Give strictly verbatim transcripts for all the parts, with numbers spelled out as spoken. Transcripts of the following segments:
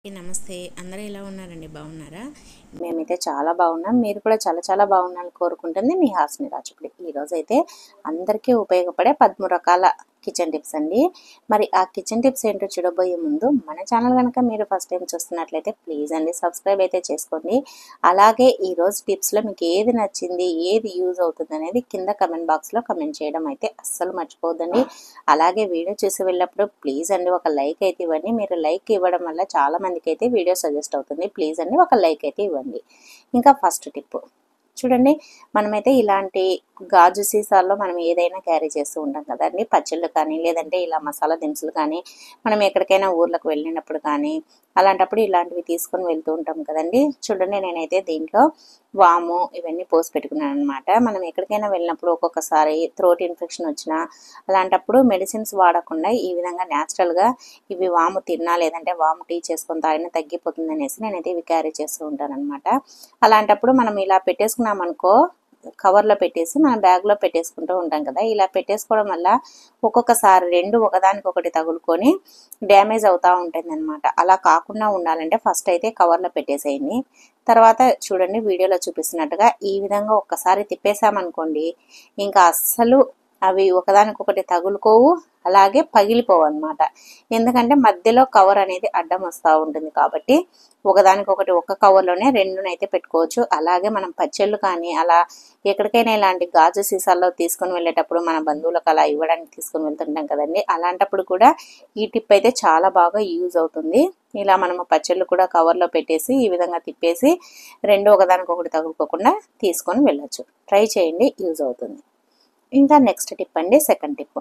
నమస్తే, అందరూ ఎలా ఉన్నారండి? బాగున్నారా? మేమైతే చాలా బాగున్నాం. మీరు కూడా చాలా చాలా బాగున్నారని కోరుకుంటుంది మీ హాస్ని రాజుపుడి. ఈరోజైతే అందరికీ ఉపయోగపడే పదమూడు రకాల కిచెన్ టిప్స్ అండి. మరి ఆ కిచెన్ టిప్స్ ఏంటో చూడబోయే ముందు మన ఛానల్ కనుక మీరు ఫస్ట్ టైం చూస్తున్నట్లయితే ప్లీజ్ అండి సబ్స్క్రైబ్ అయితే చేసుకోండి. అలాగే ఈరోజు టిప్స్లో మీకు ఏది నచ్చింది, ఏది యూజ్ అవుతుంది అనేది కింద కమెంట్ బాక్స్లో కమెంట్ చేయడం అయితే అస్సలు మర్చిపోద్దండి. అలాగే వీడియో చూసి వెళ్ళినప్పుడు ప్లీజ్ అండి ఒక లైక్ అయితే ఇవ్వండి. మీరు లైక్ ఇవ్వడం వల్ల చాలా మందికి అయితే వీడియో సజెస్ట్ అవుతుంది. ప్లీజ్ అండి ఒక లైక్ అయితే ఇవ్వండి. ఇంకా ఫస్ట్ టిప్ చూడండి, మనమైతే ఇలాంటి గాజు సీసాల్లో మనం ఏదైనా క్యారీ చేస్తూ ఉంటాం కదండి. పచ్చళ్ళు కానీ లేదంటే ఇలా మసాలా దినుసులు కానీ మనం ఎక్కడికైనా ఊర్లకు వెళ్ళినప్పుడు కానీ అలాంటప్పుడు ఇలాంటివి తీసుకొని వెళ్తూ ఉంటాం కదండి. చూడండి, నేనైతే దీంట్లో వాము ఇవన్నీ పోసి పెట్టుకున్నాను అనమాట. మనం ఎక్కడికైనా వెళ్ళినప్పుడు ఒక్కొక్కసారి థ్రోట్ ఇన్ఫెక్షన్ వచ్చినా అలాంటప్పుడు మెడిసిన్స్ వాడకుండా ఈ విధంగా న్యాచురల్గా ఇవి వాము తిన్నా లేదంటే వాము టీ చేసుకొని తాగినా తగ్గిపోతుంది అనేసి నేనైతే ఇవి క్యారీ చేస్తూ ఉంటాను అనమాట. అలాంటప్పుడు మనం ఇలా పెట్టేసుకున్నాం అనుకో, కవర్లో పెట్టేసి మనం బ్యాగ్లో పెట్టేసుకుంటూ ఉంటాం కదా. ఇలా పెట్టేసుకోవడం వల్ల ఒక్కొక్కసారి రెండు ఒకదానికొకటి తగులుకొని డ్యామేజ్ అవుతూ ఉంటుంది అనమాట. అలా కాకుండా ఉండాలంటే ఫస్ట్ అయితే కవర్లో పెట్టేసేయండి. తర్వాత చూడండి, వీడియోలో చూపిస్తున్నట్టుగా ఈ విధంగా ఒక్కసారి తిప్పేసామనుకోండి, ఇంకా అస్సలు అవి ఒకదానికొకటి తగులుకోవు, అలాగే పగిలిపోవు అనమాట. ఎందుకంటే మధ్యలో కవర్ అనేది అడ్డం వస్తూ ఉంటుంది కాబట్టి ఒకదానికొకటి ఒక్క కవర్లోనే రెండునైతే పెట్టుకోవచ్చు. అలాగే మనం పచ్చళ్ళు కానీ అలా ఎక్కడికైనా ఇలాంటి గాజు సీసాల్లో తీసుకొని వెళ్ళేటప్పుడు మన బంధువులకు అలా ఇవ్వడానికి తీసుకొని వెళ్తుంటాం కదండి. అలాంటప్పుడు కూడా ఈ టిప్ అయితే చాలా బాగా యూజ్ అవుతుంది. ఇలా మనము పచ్చళ్ళు కూడా కవర్లో పెట్టేసి ఈ విధంగా తిప్పేసి రెండు ఒకదానికొకటి తగులుకోకుండా తీసుకొని వెళ్ళొచ్చు. ట్రై చేయండి, యూజ్ అవుతుంది. ఇంకా నెక్స్ట్ టిప్ అండి, సెకండ్ టిప్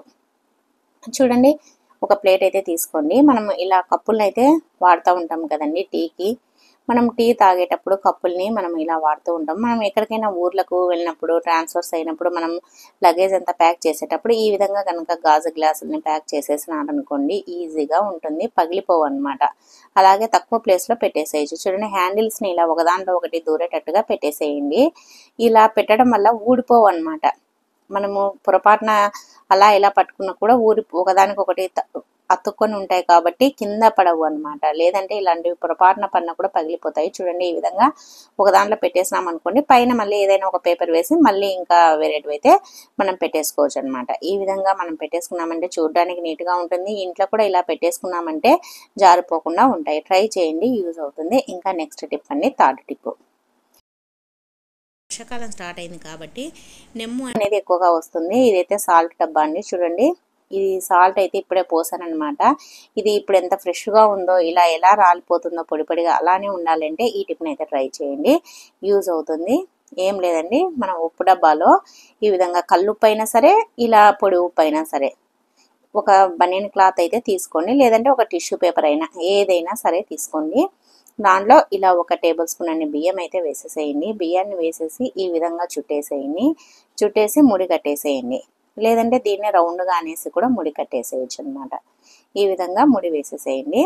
చూడండి, ఒక ప్లేట్ అయితే తీసుకోండి. మనం ఇలా కప్పులను అయితే వాడుతూ ఉంటాం కదండి టీకి. మనం టీ తాగేటప్పుడు కప్పుల్ని మనం ఇలా వాడుతూ ఉంటాం. మనం ఎక్కడికైనా ఊర్లకు వెళ్ళినప్పుడు ట్రాన్స్ఫర్స్ అయినప్పుడు మనం లగేజ్ అంతా ప్యాక్ చేసేటప్పుడు ఈ విధంగా కనుక గాజు గ్లాసుల్ని ప్యాక్ చేసేసినారనుకోండి ఈజీగా ఉంటుంది, పగిలిపోవు అనమాట. అలాగే తక్కువ ప్లేస్లో పెట్టేసేయచ్చు. చూడండి, హ్యాండిల్స్ని ఇలా ఒకదాంట్లో ఒకటి దూరేటట్టుగా పెట్టేసేయండి. ఇలా పెట్టడం వల్ల ఊడిపోవు అనమాట. మనము పొరపాటున అలా ఇలా పట్టుకున్నా కూడా ఊరి ఒకదానికొకటి అతుక్కొని ఉంటాయి కాబట్టి కింద పడవు అనమాట. లేదంటే ఇలాంటివి పొరపాటున పడినా కూడా పగిలిపోతాయి. చూడండి, ఈ విధంగా ఒక దాంట్లో పెట్టేసినాం అనుకోండి, పైన మళ్ళీ ఏదైనా ఒక పేపర్ వేసి మళ్ళీ ఇంకా వేరేటివి అయితే మనం పెట్టేసుకోవచ్చు అనమాట. ఈ విధంగా మనం పెట్టేసుకున్నామంటే చూడడానికి నీట్గా ఉంటుంది. ఇంట్లో కూడా ఇలా పెట్టేసుకున్నామంటే జారిపోకుండా ఉంటాయి. ట్రై చేయండి, యూజ్ అవుతుంది. ఇంకా నెక్స్ట్ టిప్ అండి, థర్డ్ టిప్. వర్షాకాలం స్టార్ట్ అయింది కాబట్టి నెమ్ము అనేది ఎక్కువగా వస్తుంది. ఇదైతే సాల్ట్ డబ్బా అండి. చూడండి, ఇది సాల్ట్ అయితే ఇప్పుడే పోసాను అనమాట. ఇది ఇప్పుడు ఎంత ఫ్రెష్గా ఉందో, ఇలా ఎలా రాలిపోతుందో పొడి పొడిగా అలానే ఉండాలంటే ఈ టిప్ని అయితే ట్రై చేయండి, యూజ్ అవుతుంది. ఏం లేదండి, మనం ఉప్పు డబ్బాలో ఈ విధంగా కల్లుప్పు అయినా సరే ఇలా పొడి ఉప్పు అయినా సరే ఒక బనీన్ క్లాత్ అయితే తీసుకోండి, లేదంటే ఒక టిష్యూ పేపర్ అయినా ఏదైనా సరే తీసుకోండి. దాంట్లో ఇలా ఒక టేబుల్ స్పూన్ అన్ని బియ్యం అయితే వేసేసేయండి. బియ్యాన్ని వేసేసి ఈ విధంగా చుట్టేసేయండి. చుట్టేసి ముడి కట్టేసేయండి, లేదంటే దీన్ని రౌండ్గా అనేసి కూడా ముడి కట్టేసేయచ్చు అనమాట. ఈ విధంగా ముడి వేసేసేయండి.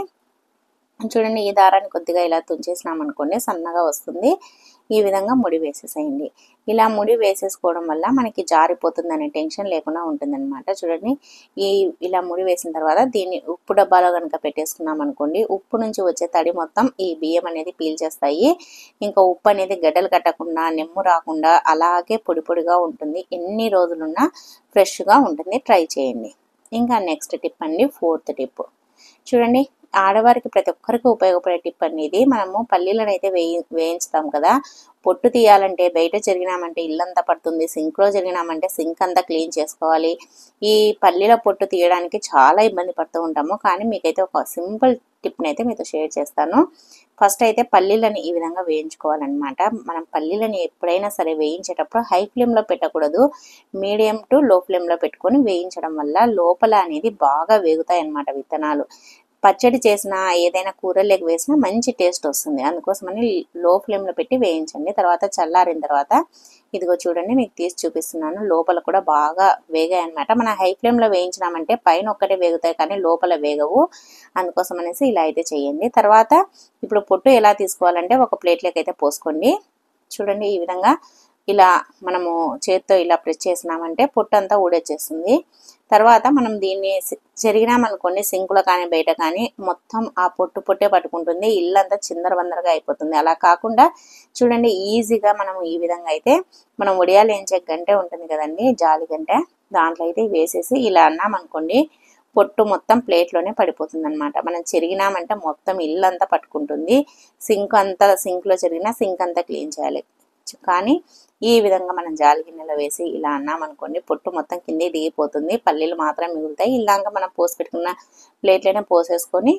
చూడండి, ఈ దారాన్ని కొద్దిగా ఇలా తుంచేసినాం అనుకోండి సన్నగా వస్తుంది. ఈ విధంగా ముడి వేసేసేయండి. ఇలా ముడి వేసేసుకోవడం వల్ల మనకి జారిపోతుంది అనే టెన్షన్ లేకుండా ఉంటుందన్నమాట. చూడండి, ఈ ఇలా ముడి వేసిన తర్వాత దీన్ని ఉప్పు డబ్బాలో కనుక పెట్టేసుకున్నాం అనుకోండి, ఉప్పు నుంచి వచ్చే తడి మొత్తం ఈ బియ్యం అనేది పీల్చేస్తాయి. ఇంకా ఉప్పు అనేది గడ్డలు కట్టకుండా నెమ్ము రాకుండా అలాగే పొడి పొడిగా ఉంటుంది. ఎన్ని రోజులున్నా ఫ్రెష్గా ఉంటుంది. ట్రై చేయండి. ఇంకా నెక్స్ట్ టిప్ అండి, ఫోర్త్ టిప్. చూడండి, ఆడవారికి ప్రతి ఒక్కరికి ఉపయోగపడే టిప్ అనేది, మనము పల్లీలను అయితే వేయి వేయించుతాం కదా. పొట్టు తీయాలంటే బయట జరిగినామంటే ఇల్లంతా పడుతుంది, సింక్లో జరిగినామంటే సింక్ అంతా క్లీన్ చేసుకోవాలి. ఈ పల్లీల పొట్టు తీయడానికి చాలా ఇబ్బంది పడుతూ ఉంటాము. కానీ మీకైతే ఒక సింపుల్ టిప్ని అయితే మీతో షేర్ చేస్తాను. ఫస్ట్ అయితే పల్లీలను ఈ విధంగా వేయించుకోవాలన్నమాట. మనం పల్లీలను ఎప్పుడైనా సరే వేయించేటప్పుడు హై ఫ్లేమ్లో పెట్టకూడదు, మీడియం టు లో ఫ్లేమ్లో పెట్టుకొని వేయించడం వల్ల లోపల అనేది బాగా వేగుతాయి అన్నమాట విత్తనాలు. పచ్చడి చేసినా ఏదైనా కూరలోకి వేసినా మంచి టేస్ట్ వస్తుంది. అందుకోసమని లో ఫ్లేమ్లో పెట్టి వేయించండి. తర్వాత చల్లారిన తర్వాత ఇదిగో చూడండి, మీకు తీసి చూపిస్తున్నాను, లోపల కూడా బాగా వేగాయి అనమాట. మన హై ఫ్లేమ్లో వేయించినామంటే పైన ఒక్కటే వేగుతాయి కానీ లోపల వేగవు. అందుకోసం అనేసి ఇలా అయితే చేయండి. తర్వాత ఇప్పుడు పొట్టు ఎలా తీసుకోవాలంటే ఒక ప్లేట్లోకి అయితే పోసుకోండి. చూడండి, ఈ విధంగా ఇలా మనము చేత్తో ఇలా ప్రెస్ చేసినామంటే పొట్టు అంతా ఊడొచ్చేస్తుంది. తర్వాత మనం దీన్ని చెరిగినామనుకోండి సింకులో కానీ బయట కానీ మొత్తం ఆ పొట్టు పొట్టే పట్టుకుంటుంది, ఇల్లంతా చిందరవందరగా అయిపోతుంది. అలా కాకుండా చూడండి ఈజీగా మనం ఈ విధంగా అయితే మనం వడియాలు వేయించే గంటె ఉంటుంది కదండి, జాలి గంటె, దాంట్లో అయితే వేసేసి ఇలా అన్నామనుకోండి పొట్టు మొత్తం ప్లేట్లోనే పడిపోతుంది అనమాట. మనం చెరిగినామంటే మొత్తం ఇల్లంతా పట్టుకుంటుంది. సింక్ అంతా సింక్లో చెరిగినా సింక్ అంతా క్లీన్ చేయాలి. కానీ ఈ విధంగా మనం జాలి గిన్నెలో వేసి ఇలా అన్నామనుకోండి పొట్టు మొత్తం కిందే దిగిపోతుంది, పల్లీలు మాత్రం మిగులుతాయి. ఇలాగా మనం పోసి పెట్టుకున్న ప్లేట్లోనే పోసేసుకొని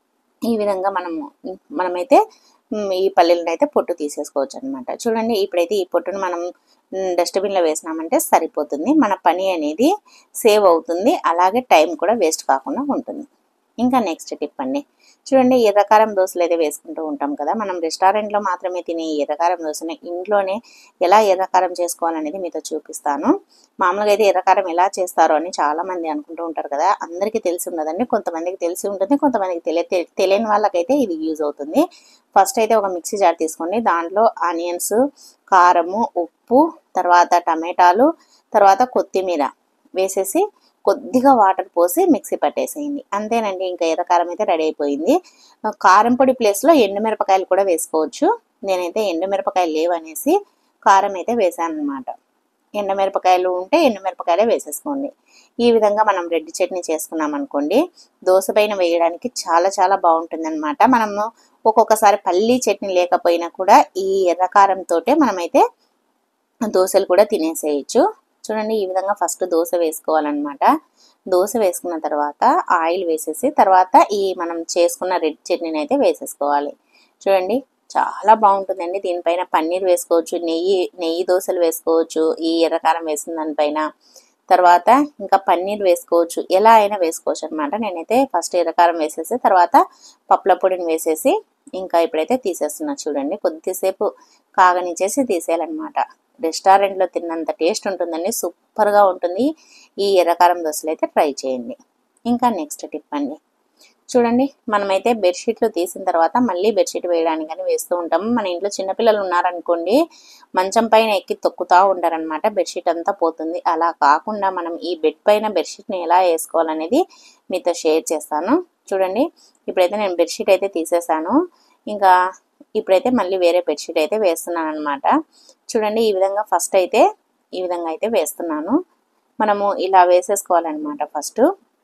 ఈ విధంగా మనము మనమైతే ఈ పల్లీలను అయితే పొట్టు తీసేసుకోవచ్చు అనమాట. చూడండి ఇప్పుడైతే ఈ పొట్టును మనం డస్ట్బిన్లో వేసినామంటే సరిపోతుంది, మన పని అనేది సేవ్ అవుతుంది, అలాగే టైం కూడా వేస్ట్ కాకుండా ఉంటుంది. ఇంకా నెక్స్ట్ టిప్ అండి, చూడండి ఎర్రకారం దోశలు అయితే వేసుకుంటూ ఉంటాం కదా, మనం రెస్టారెంట్లో మాత్రమే తినే ఎర్రకారం దోశని ఇంట్లోనే ఎలా ఎర్రకారం చేసుకోవాలనేది మీతో చూపిస్తాను. మామూలుగా అయితే ఎర్రకారం ఎలా చేస్తారో అని చాలామంది అనుకుంటూ ఉంటారు కదా, అందరికీ తెలిసి ఉండదండి, కొంతమందికి తెలిసి ఉంటుంది, కొంతమందికి తెలియ తెలియని వాళ్ళకైతే ఇది యూజ్ అవుతుంది. ఫస్ట్ అయితే ఒక మిక్సీ జార్ తీసుకోండి, దాంట్లో ఆనియన్స్, కారము, ఉప్పు, తర్వాత టమాటాలు, తర్వాత కొత్తిమీర వేసేసి కొద్దిగా వాటర్ పోసి మిక్సీ పట్టేసేయండి, అంతేనండి. ఇంకా ఎర్రకారం అయితే రెడీ అయిపోయింది. కారం పొడి ప్లేస్లో ఎండుమిరపకాయలు కూడా వేసుకోవచ్చు. నేనైతే ఎండుమిరపకాయలు లేవనేసి కారం అయితే వేసాను అనమాట. ఎండుమిరపకాయలు ఉంటే ఎండుమిరపకాయలే వేసేసుకోండి. ఈ విధంగా మనం రెడ్ చట్నీ చేసుకున్నాం అనుకోండి, దోశ పైన వేయడానికి చాలా చాలా బాగుంటుంది అనమాట. మనము ఒక్కొక్కసారి పల్లీ చట్నీ లేకపోయినా కూడా ఈ ఎర్రకారంతో మనమైతే దోశలు కూడా తినేసేయచ్చు. చూడండి ఈ విధంగా ఫస్ట్ దోశ వేసుకోవాలన్నమాట. దోశ వేసుకున్న తర్వాత ఆయిల్ వేసేసి తర్వాత ఈ మనం చేసుకున్న రెడ్ చట్నీని అయితే వేసేసుకోవాలి. చూడండి చాలా బాగుంటుందండి. దీనిపైన పన్నీర్ వేసుకోవచ్చు, నెయ్యి నెయ్యి దోశలు వేసుకోవచ్చు ఈ ఎర్రకారం వేసిన దానిపైన. తర్వాత ఇంకా పన్నీర్ వేసుకోవచ్చు, ఎలా అయినా వేసుకోవచ్చు అనమాట. నేనైతే ఫస్ట్ ఎర్రకారం వేసేసి తర్వాత పప్పుల పొడిని వేసేసి ఇంకా ఇప్పుడైతే తీసేస్తున్నా. చూడండి కొద్దిసేపు కాగనిచ్చేసి తీసేయాలన్నమాట. రెస్టారెంట్లో తిన్నంత టేస్ట్ ఉంటుందండి, సూపర్గా ఉంటుంది. ఈ ఎర్రకారం దోశలు అయితే ట్రై చేయండి. ఇంకా నెక్స్ట్ టిప్ అండి, చూడండి మనమైతే బెడ్షీట్లు తీసిన తర్వాత మళ్ళీ బెడ్షీట్ వేయడానికి అని వేస్తూ ఉంటాము. మన ఇంట్లో చిన్నపిల్లలు ఉన్నారనుకోండి మంచం పైన ఎక్కి తొక్కుతూ ఉంటారనమాట, బెడ్షీట్ అంతా పోతుంది. అలా కాకుండా మనం ఈ బెడ్ పైన బెడ్షీట్ని ఎలా వేసుకోవాలనేది మీతో షేర్ చేస్తాను. చూడండి ఇప్పుడైతే నేను బెడ్షీట్ అయితే తీసేసాను, ఇంకా ఇప్పుడైతే మళ్ళీ వేరే బెడ్షీట్ అయితే వేస్తున్నాను అనమాట. చూడండి ఈ విధంగా ఫస్ట్ అయితే ఈ విధంగా అయితే వేస్తున్నాను. మనము ఇలా వేసేసుకోవాలన్నమాట. ఫస్ట్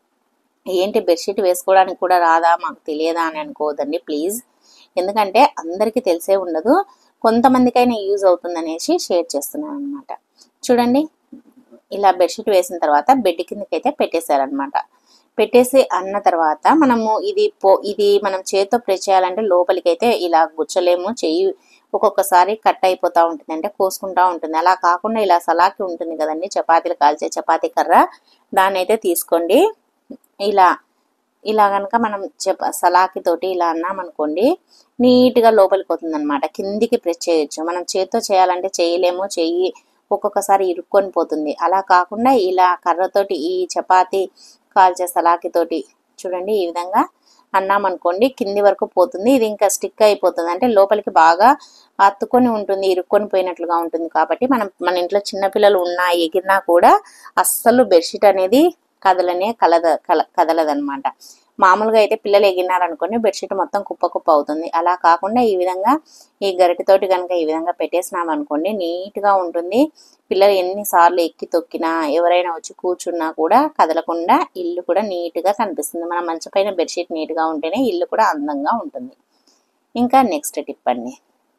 ఏంటి బెడ్షీట్ వేసుకోవడానికి కూడా రాదా, మాకు తెలియదా అని అనుకోవద్దండి ప్లీజ్, ఎందుకంటే అందరికీ తెలిసే ఉండదు, కొంతమందికైనా యూజ్ అవుతుందనేసి షేర్ చేస్తున్నాను అనమాట. చూడండి ఇలా బెడ్షీట్ వేసిన తర్వాత బెడ్ కిందకైతే పెట్టేశారనమాట. పెట్టేసి అన్న తర్వాత మనము ఇది పో ఇది మనం చేతితో ప్రెస్ చేయాలంటే లోపలికి అయితే ఇలా గుచ్చలేము, చెయ్యి ఒక్కొక్కసారి కట్ అయిపోతూ ఉంటుంది, అంటే కోసుకుంటూ ఉంటుంది. అలా కాకుండా ఇలా సలాకి ఉంటుంది కదండి, చపాతీలు కాల్చే చపాతీ కర్ర, దాన్ని అయితే తీసుకోండి. ఇలా ఇలా కనుక మనం చప సలాకి తోటి ఇలా అన్నామనుకోండి నీట్గా లోపలికి పోతుంది అనమాట. కిందికి ప్రెస్ చేయొచ్చు, మనం చేతితో చేయాలంటే చేయలేము, చెయ్యి ఒక్కొక్కసారి ఇరుక్కొని పోతుంది. అలా కాకుండా ఇలా కర్రతోటి ఈ చపాతీ కాల్చే సలాకి తోటి చూడండి ఈ విధంగా అన్నామనుకోండి కింది వరకు పోతుంది. ఇది ఇంకా స్టిక్ అయిపోతుంది, అంటే లోపలికి బాగా అత్తుకొని ఉంటుంది, ఇరుక్కొని పోయినట్లుగా ఉంటుంది. కాబట్టి మనం మన ఇంట్లో చిన్నపిల్లలు ఉన్నా ఎగిరినా కూడా అస్సలు బెడ్షీట్ అనేది కదలనే కలద కల కదలదనమాట. మామూలుగా అయితే పిల్లలు ఎగిరినారనుకోండి బెడ్షీట్ మొత్తం కుప్ప కుప్ప అవుతుంది. అలా కాకుండా ఈ విధంగా ఈ గరిటతోటి కనుక ఈ విధంగా పెట్టేసినాం అనుకోండి నీట్గా ఉంటుంది. పిల్లలు ఎన్నిసార్లు ఎక్కి తొక్కినా ఎవరైనా వచ్చి కూర్చున్నా కూడా కదలకుండా ఇల్లు కూడా నీట్గా కనిపిస్తుంది. మన మంచం పైన బెడ్షీట్ నీట్గా ఉంటేనే ఇల్లు కూడా అందంగా ఉంటుంది. ఇంకా నెక్స్ట్ టిప్ అండి,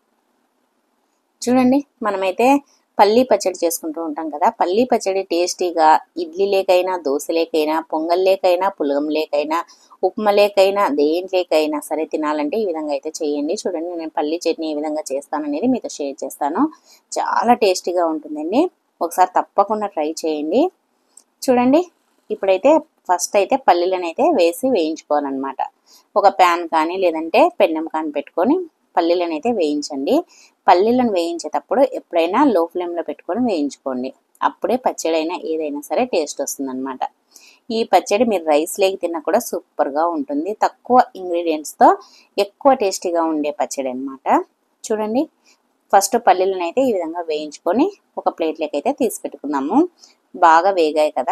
చూడండి మనమైతే పల్లీ పచ్చడి చేసుకుంటూ ఉంటాం కదా, పల్లీ పచ్చడి టేస్టీగా ఇడ్లీ లేకైనా దోశ లేకైనా పొంగల్ లేకైనా పులగం లేకైనా ఉప్మా లేకైనా దేంట్లేకైనా సరే తినాలంటే ఈ విధంగా అయితే చేయండి. చూడండి నేను పల్లీ చట్నీ ఏ విధంగా చేస్తాననేది మీతో షేర్ చేస్తాను, చాలా టేస్టీగా ఉంటుందండి, ఒకసారి తప్పకుండా ట్రై చేయండి. చూడండి ఇప్పుడైతే ఫస్ట్ అయితే పల్లీలను అయితే వేసి వేయించుకోవాలన్నమాట. ఒక ప్యాన్ కానీ లేదంటే పెన్నం కానీ పెట్టుకొని పల్లీలను అయితే వేయించండి. పల్లీలను వేయించేటప్పుడు ఎప్పుడైనా లో ఫ్లేమ్లో పెట్టుకొని వేయించుకోండి, అప్పుడే పచ్చడి అయినా ఏదైనా సరే టేస్ట్ వస్తుందన్నమాట. ఈ పచ్చడి మీరు రైస్ లేకి తిన్నా కూడా సూపర్గా ఉంటుంది, తక్కువ ఇంగ్రీడియంట్స్తో ఎక్కువ టేస్టీగా ఉండే పచ్చడి అనమాట. చూడండి ఫస్ట్ పల్లీలను అయితే ఈ విధంగా వేయించుకొని ఒక ప్లేట్లోకి అయితే తీసి పెట్టుకుందాము. బాగా వేగాయి కదా,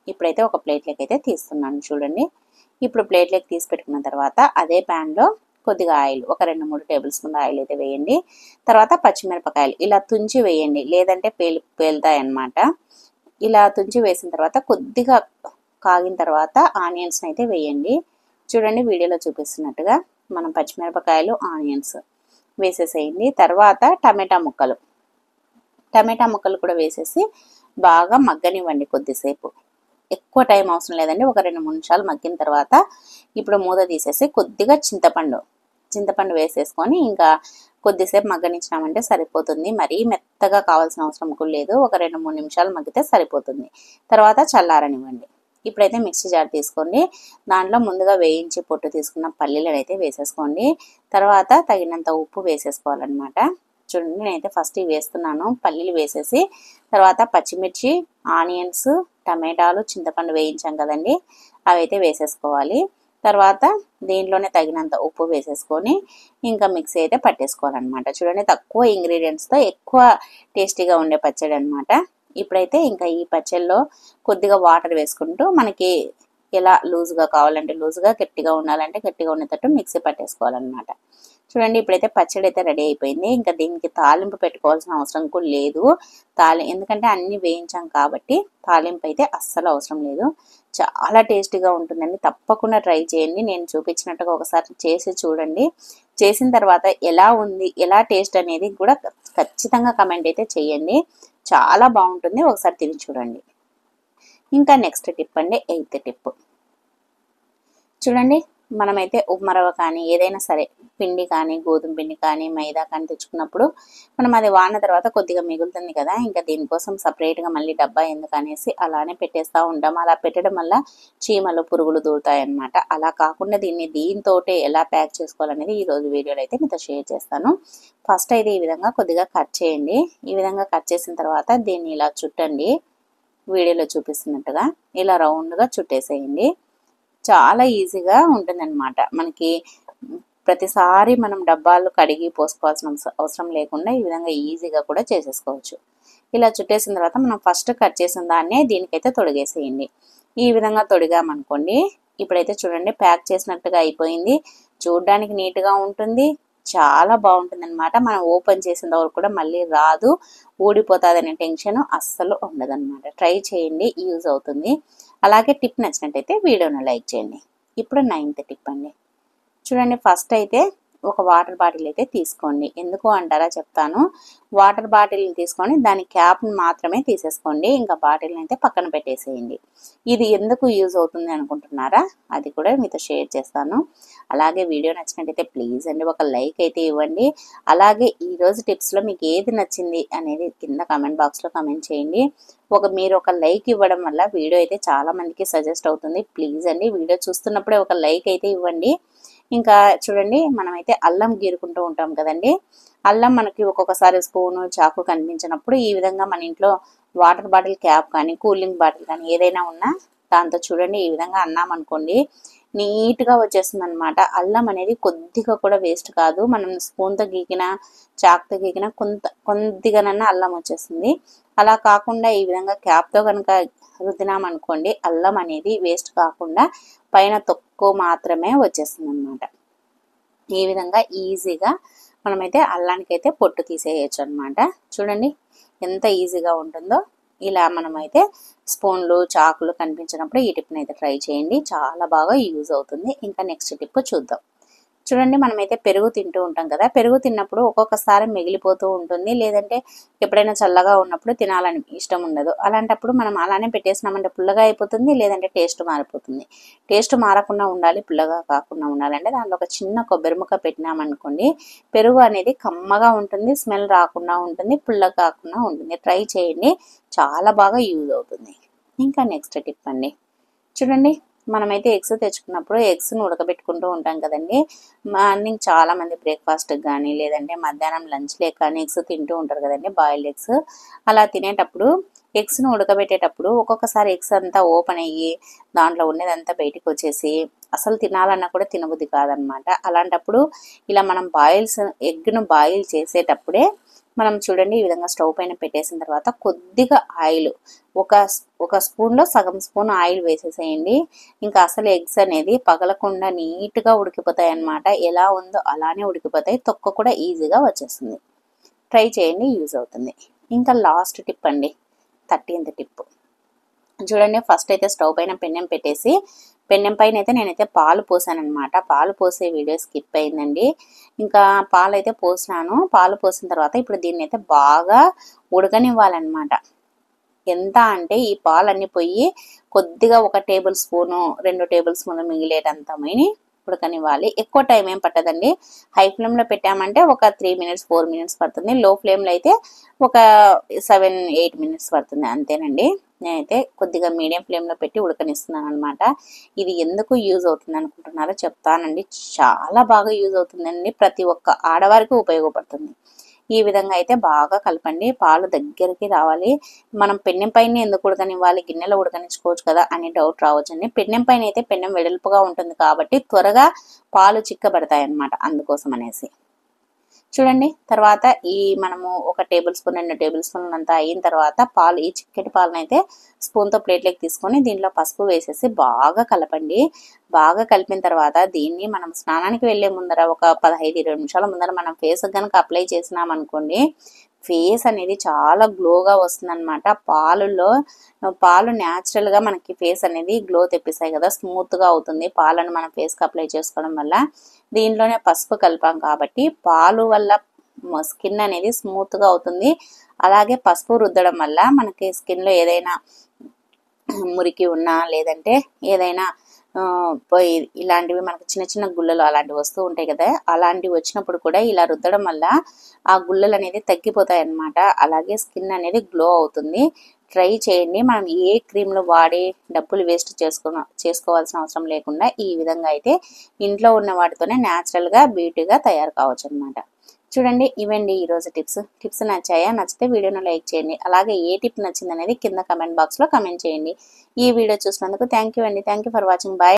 ఇప్పుడైతే ఒక ప్లేట్లోకి అయితే తీస్తున్నాను చూడండి. ఇప్పుడు ప్లేట్లోకి తీసి పెట్టుకున్న తర్వాత అదే ప్యాన్లో కొద్దిగా ఆయిల్, ఒక రెండు మూడు టేబుల్ స్పూన్ ఆయిల్ అయితే వేయండి. తర్వాత పచ్చిమిరపకాయలు ఇలా తుంచి వేయండి, లేదంటే పేలి పేలుతాయి అన్నమాట. ఇలా తుంచి వేసిన తర్వాత కొద్దిగా కాగిన తర్వాత ఆనియన్స్ని అయితే వేయండి. చూడండి వీడియోలో చూపిస్తున్నట్టుగా మనం పచ్చిమిరపకాయలు, ఆనియన్స్ వేసేసేయండి. తర్వాత టమాటా ముక్కలు టమాటా ముక్కలు కూడా వేసేసి బాగా మగ్గనివ్వండి కొద్దిసేపు. ఎక్కువ టైం అవసరం లేదండి, ఒక రెండు మూడు నిమిషాలు మగ్గిన తర్వాత ఇప్పుడు మూత తీసేసి కొద్దిగా చింతపండు చింతపండు వేసేసుకొని ఇంకా కొద్దిసేపు మగ్గనించినామంటే సరిపోతుంది. మరీ మెత్తగా కావాల్సిన అవసరం కూడా లేదు, ఒక రెండు మూడు నిమిషాలు మగ్గితే సరిపోతుంది. తర్వాత చల్లారనివ్వండి. ఇప్పుడైతే మిక్సీ జార్ తీసుకోండి, దాంట్లో ముందుగా వేయించి పొట్టు తీసుకున్న పల్లీలను అయితే వేసేసుకోండి. తర్వాత తగినంత ఉప్పు వేసేసుకోవాలన్నమాట. చూడండి నేనైతే ఫస్ట్ ఇవి వేస్తున్నాను, పల్లీలు వేసేసి తర్వాత పచ్చిమిర్చి, ఆనియన్స్, టమాటాలు, చింతపండు వేయించాం కదండి అవి అయితే వేసేసుకోవాలి. తర్వాత దీంట్లోనే తగినంత ఉప్పు వేసేసుకొని ఇంకా మిక్సీ అయితే పట్టేసుకోవాలన్నమాట. చూడండి తక్కువ ఇంగ్రీడియంట్స్తో ఎక్కువ టేస్టీగా ఉండే పచ్చడి అనమాట. ఇప్పుడైతే ఇంకా ఈ పచ్చడిలో కొద్దిగా వాటర్ వేసుకుంటూ మనకి ఎలా లూజ్గా కావాలంటే లూజ్గా, గట్టిగా ఉండాలంటే గట్టిగా ఉండేటట్టు మిక్సీ పట్టేసుకోవాలన్నమాట. చూడండి ఇప్పుడైతే పచ్చడి అయితే రెడీ అయిపోయింది. ఇంకా దీనికి తాలింపు పెట్టుకోవాల్సిన అవసరం కూడా లేదు, తాలి ఎందుకంటే అన్నీ వేయించాం కాబట్టి తాలింపు అయితే అస్సలు అవసరం లేదు. చాలా టేస్టీగా ఉంటుందండి, తప్పకుండా ట్రై చేయండి. నేను చూపించినట్టుగా ఒకసారి చేసి చూడండి. చేసిన తర్వాత ఎలా ఉంది, ఎలా టేస్ట్ అనేది కూడా ఖచ్చితంగా కమెంట్ అయితే చేయండి. చాలా బాగుంటుంది, ఒకసారి తిని చూడండి. ఇంకా నెక్స్ట్ టిప్ అండి, ఎయిత్ టిప్. చూడండి మనమైతే ఉప్మా రవ్వ కానీ ఏదైనా సరే పిండి కానీ గోధుమ పిండి కానీ మైదా కానీ తెచ్చుకున్నప్పుడు మనం అది వాడిన తర్వాత కొద్దిగా మిగులుతుంది కదా, ఇంకా దీనికోసం సపరేట్గా మళ్ళీ డబ్బా ఎందుకు అనేసి అలానే పెట్టేస్తూ ఉంటాం. అలా పెట్టడం వల్ల చీమలు, పురుగులు దూరుతాయి అన్నమాట. అలా కాకుండా దీన్ని దీంతో ఎలా ప్యాక్ చేసుకోవాలనేది ఈరోజు వీడియోలో అయితే మీతో షేర్ చేస్తాను. ఫస్ట్ అయితే ఈ విధంగా కొద్దిగా కట్ చేయండి. ఈ విధంగా కట్ చేసిన తర్వాత దీన్ని ఇలా చుట్టండి, వీడియోలో చూపిస్తున్నట్టుగా ఇలా రౌండ్గా చుట్టేసేయండి. చాలా ఈజీగా ఉంటుందన్నమాట. మనకి ప్రతిసారి మనం డబ్బాలు కడిగి పోసుకోవాల్సిన అవసరం లేకుండా ఈ విధంగా ఈజీగా కూడా చేసేసుకోవచ్చు. ఇలా చుట్టేసిన తర్వాత మనం ఫస్ట్ కట్ చేసిన దాన్నే దీనికైతే తొడిగేసేయండి. ఈ విధంగా తొడిగామనుకోండి, ఇప్పుడైతే చూడండి ప్యాక్ చేసినట్టుగా అయిపోయింది. చూడడానికి నీట్గా ఉంటుంది, చాలా బాగుంటుంది అనమాట. మనం ఓపెన్ చేసిన వరకు కూడా మళ్ళీ రాదు, ఊడిపోతుంది అనే టెన్షన్ అస్సలు ఉండదన్నమాట. ట్రై చేయండి, యూజ్ అవుతుంది. అలాగే టిప్ నచ్చినట్టయితే వీడియోను లైక్ చేయండి. ఇప్పుడు నైన్త్ టిప్ అండి. చూడండి ఫస్ట్ అయితే ఒక వాటర్ బాటిల్ అయితే తీసుకోండి. ఎందుకు అంటారా చెప్తాను. వాటర్ బాటిల్ని తీసుకొని దాని క్యాప్ని మాత్రమే తీసేసుకోండి, ఇంకా బాటిల్ని అయితే పక్కన పెట్టేసేయండి. ఇది ఎందుకు యూజ్ అవుతుంది అనుకుంటున్నారా, అది కూడా మీతో షేర్ చేస్తాను. అలాగే వీడియో నచ్చినట్టయితే ప్లీజ్ అండి ఒక లైక్ అయితే ఇవ్వండి. అలాగే ఈరోజు టిప్స్లో మీకు ఏది నచ్చింది అనేది కింద కమెంట్ బాక్స్లో కమెంట్ చేయండి. ఒక మీరు ఒక లైక్ ఇవ్వడం వల్ల వీడియో అయితే చాలా మందికి సజెస్ట్ అవుతుంది. ప్లీజ్ అండి వీడియో చూస్తున్నప్పుడే ఒక లైక్ అయితే ఇవ్వండి. ఇంకా చూడండి మనమైతే అల్లం గీరుకుంటూ ఉంటాం కదండి, అల్లం మనకి ఒక్కొక్కసారి స్పూను, చాకు కనిపించినప్పుడు ఈ విధంగా మన ఇంట్లో వాటర్ బాటిల్ క్యాప్ కానీ కూలింగ్ బాటిల్ కానీ ఏదైనా ఉన్నా దాంతో చూడండి ఈ విధంగా అన్నామనుకోండి నీట్గా వచ్చేస్తుంది అనమాట. అల్లం అనేది కొద్దిగా కూడా వేస్ట్ కాదు. మనం స్పూన్తో గీకినా చాకుతో గీకినా కొంత కొద్దిగానన్నా అల్లం వచ్చేస్తుంది. అలా కాకుండా ఈ విధంగా క్యాప్తో కనుక రుద్దినామనుకోండి అల్లం అనేది వేస్ట్ కాకుండా పైన తొక్కు మాత్రమే వచ్చేస్తుంది అనమాట. ఈ విధంగా ఈజీగా మనమైతే అల్లానికైతే పొట్టు తీసేయచ్చు అనమాట. చూడండి ఎంత ఈజీగా ఉంటుందో. ఇలా మనమైతే స్పూన్లు, చాకులు కనిపించినప్పుడు ఈ టిప్ని అయితే ట్రై చేయండి, చాలా బాగా యూజ్ అవుతుంది. ఇంకా నెక్స్ట్ టిప్ చూద్దాం. చూడండి మనమైతే పెరుగు తింటూ ఉంటాం కదా, పెరుగు తిన్నప్పుడు ఒక్కొక్కసారి మిగిలిపోతూ ఉంటుంది, లేదంటే ఎప్పుడైనా చల్లగా ఉన్నప్పుడు తినాలని ఇష్టం ఉండదు. అలాంటప్పుడు మనం అలానే పెట్టేసినామంటే పుల్లగా అయిపోతుంది, లేదంటే టేస్ట్ మారిపోతుంది. టేస్ట్ మారకుండా ఉండాలి, పుల్లగా కాకుండా ఉండాలంటే దాంట్లో ఒక చిన్న కొబ్బరి ముక్క పెట్టినామనుకోండి పెరుగు అనేది కమ్మగా ఉంటుంది, స్మెల్ రాకుండా ఉంటుంది, పుల్లగా కాకుండా ఉంటుంది. ట్రై చేయండి, చాలా బాగా యూజ్ అవుతుంది. ఇంకా నెక్స్ట్ టిప్ అండి. చూడండి మనమైతే ఎగ్స్ తెచ్చుకున్నప్పుడు ఎగ్స్ని ఉడకబెట్టుకుంటూ ఉంటాం కదండి. మార్నింగ్ చాలా మంది బ్రేక్ఫాస్ట్కి కానీ లేదంటే మధ్యాహ్నం లంచ్లే కానీ ఎగ్స్ తింటూ ఉంటారు కదండి, బాయిల్డ్ ఎగ్స్. అలా తినేటప్పుడు ఎగ్స్ను ఉడకబెట్టేటప్పుడు ఒక్కొక్కసారి ఎగ్స్ అంతా ఓపెన్ అయ్యి దాంట్లో ఉండేదంతా బయటికి వచ్చేసి అసలు తినాలన్నా కూడా తినబుద్ధి కాదనమాట. అలాంటప్పుడు ఇలా మనం బాయిల్స్ ఎగ్ను బాయిల్ చేసేటప్పుడే మనం చూడండి ఈ విధంగా స్టవ్ పైన పెట్టేసిన తర్వాత కొద్దిగా ఆయిల్ ఒక ఒక స్పూన్లో సగం స్పూన్ ఆయిల్ వేసేసేయండి. ఇంకా అసలు ఎగ్స్ అనేది పగలకుండా నీట్గా ఉడికిపోతాయి అన్నమాట. ఎలా ఉందో అలానే ఉడికిపోతాయి, తొక్క కూడా ఈజీగా వచ్చేస్తుంది. ట్రై చేయండి, యూజ్ అవుతుంది. ఇంకా లాస్ట్ టిప్ అండి, థర్టీన్త్ టిప్ చూడండి. ఫస్ట్ అయితే స్టవ్ పైన పెన్నెం పెట్టేసి పెన్నెం పైన అయితే నేనైతే పాలు పోసాను అనమాట. పాలు పోసే వీడియో స్కిప్ అయిందండి. ఇంకా పాలు అయితే పోసినాను. పాలు పోసిన తర్వాత ఇప్పుడు దీన్ని అయితే బాగా ఉడకనివ్వాలన్నమాట. ఎంత అంటే ఈ పాలన్నీ పోయి కొద్దిగా ఒక టేబుల్ స్పూను రెండు టేబుల్ స్పూన్లు మిగిలేటంత మైని ఉడకనివ్వాలి. ఎక్కువ టైం ఏం పట్టదండి. హై ఫ్లేమ్లో పెట్టామంటే ఒక త్రీ మినిట్స్ ఫోర్ మినిట్స్ పడుతుంది. లో ఫ్లేమ్లో అయితే ఒక సెవెన్ ఎయిట్ మినిట్స్ పడుతుంది, అంతేనండి. నేనైతే కొద్దిగా మీడియం ఫ్లేమ్లో పెట్టి ఉడకనిస్తున్నాను అనమాట. ఇది ఎందుకు యూజ్ అవుతుంది అనుకుంటున్నారో చెప్తానండి. చాలా బాగా యూజ్ అవుతుందండి, ప్రతి ఒక్క ఆడవారికి ఉపయోగపడుతుంది. ఈ విధంగా అయితే బాగా కలపండి. పాలు దగ్గరికి రావాలి. మనం పెన్నెం పైన ఎందుకు ఉడకనివ్వాలి, గిన్నెలో ఉడకనిచ్చుకోవచ్చు కదా అని డౌట్ రావచ్చండి. పెన్నెం పైన అయితే పెన్నెం వెడల్పుగా ఉంటుంది కాబట్టి త్వరగా పాలు చిక్కబడతాయి అన్నమాట, అందుకోసం అనేసి. చూడండి తర్వాత ఈ మనము ఒక టేబుల్ స్పూన్ రెండు టేబుల్ స్పూన్లు అంతా అయిన తర్వాత పాలు ఈ చిక్కటి పాలను అయితే స్పూన్తో ప్లేట్లోకి తీసుకొని దీంట్లో పసుపు వేసేసి బాగా కలపండి. బాగా కలిపిన తర్వాత దీన్ని మనం స్నానానికి వెళ్ళే ముందర ఒక పదహైదు ఇరవై నిమిషాల ముందర మనం ఫేస్ కనుక అప్లై చేసినాం అనుకోండి, ఫేస్ అనేది చాలా గ్లోగా వస్తుందన్నమాట. పాలులో పాలు న్యాచురల్గా మనకి ఫేస్ అనేది గ్లో తెప్పిస్తాయి కదా, స్మూత్గా అవుతుంది పాలను మనం ఫేస్కి అప్లై చేసుకోవడం వల్ల. దీంట్లోనే పసుపు కలిపాం కాబట్టి పాలు వల్ల స్కిన్ అనేది స్మూత్గా అవుతుంది. అలాగే పసుపు రుద్దడం వల్ల మనకి స్కిన్లో ఏదైనా మురికి ఉన్నా లేదంటే ఏదైనా పోయి ఇలాంటివి మనకు చిన్న చిన్న గుల్లలు అలాంటివి వస్తూ ఉంటాయి కదా, అలాంటివి వచ్చినప్పుడు కూడా ఇలా రుద్దడం వల్ల ఆ గుల్లలు అనేది తగ్గిపోతాయి అన్నమాట. అలాగే స్కిన్ అనేది గ్లో అవుతుంది. ట్రై చేయండి. మనం ఏ క్రీమ్లు వాడి డబ్బులు వేస్ట్ చేసుకో చేసుకోవాల్సిన అవసరం లేకుండా ఈ విధంగా అయితే ఇంట్లో ఉన్న వాటితోనే న్యాచురల్గా బ్యూటీగా తయారు కావచ్చు అనమాట. చూడండి ఇవండి ఈరోజు టిప్స్. టిప్స్ నచ్చాయా? నచ్చితే వీడియోను లైక్ చేయండి. అలాగే ఏ టిప్ నచ్చింది అనేది కింద కమెంట్ బాక్స్లో కమెంట్ చేయండి. ఈ వీడియో చూసినందుకు థ్యాంక్ యూ అండి. Thank you for watching. Bye.